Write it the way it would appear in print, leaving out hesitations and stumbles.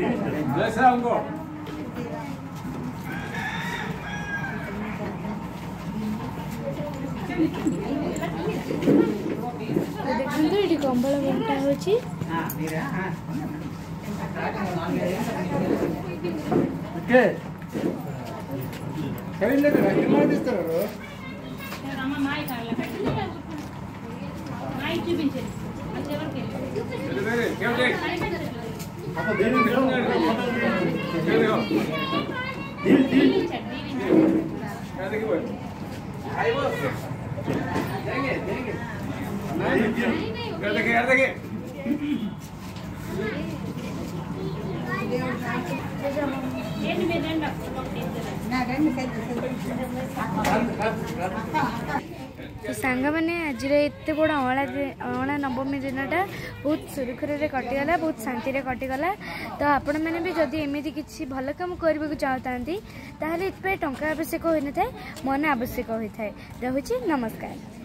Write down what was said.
देखो ये कंबल बंटा हो तो सांग मैंने आज एत बड़ अणा नवमी दिनटा बहुत सुरखुर में कटिगला बहुत शांति कटिगला। तो आपण मैंने भी जदि एमती किसी भल कम करने को चाहता ताहले इतने टंका आवश्यक होता है मन आवश्यक होता है। रहुछि नमस्कार।